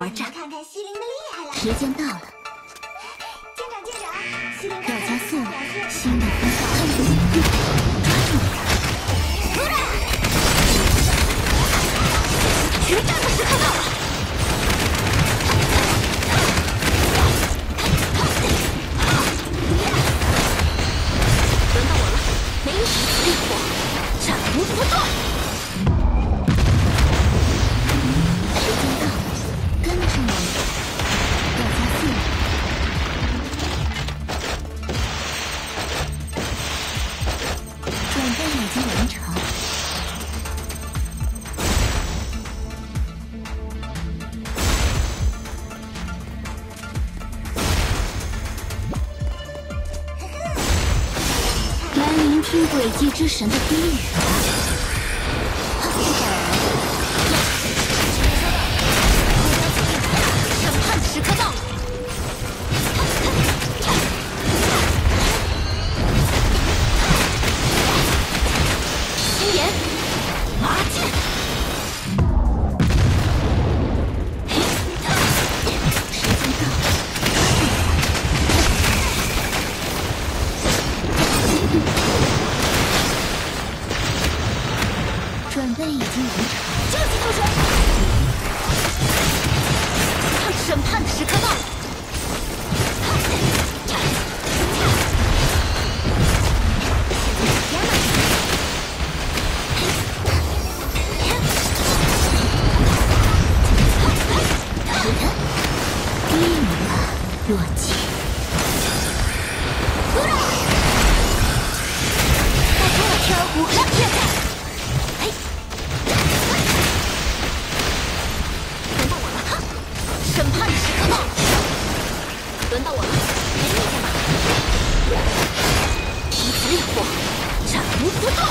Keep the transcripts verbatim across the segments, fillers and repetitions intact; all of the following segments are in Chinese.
而战。 看看西林的厉害了。 时间到了， 舰长舰长，西林要加速表现新的风暴，抓住你！决战的时刻到了！轮到我了，没有一丝烈火，斩无不断。时间到了，跟上我们，要加速了。准备已经完成。来聆听轨迹之神的低语吧。审判时刻到了。心炎，麻剑。时间到了，准备已经完成。救急同学！审判的时刻到了。低语吧，弱鸡。大家的天湖和天海。嘿，轮到我了，哈！审判的时刻到了。轮到我了，没意见吧？一丝烈火，斩无不断。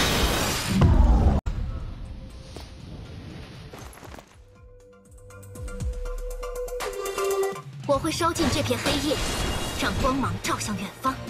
我会烧尽这片黑夜，让光芒照向远方。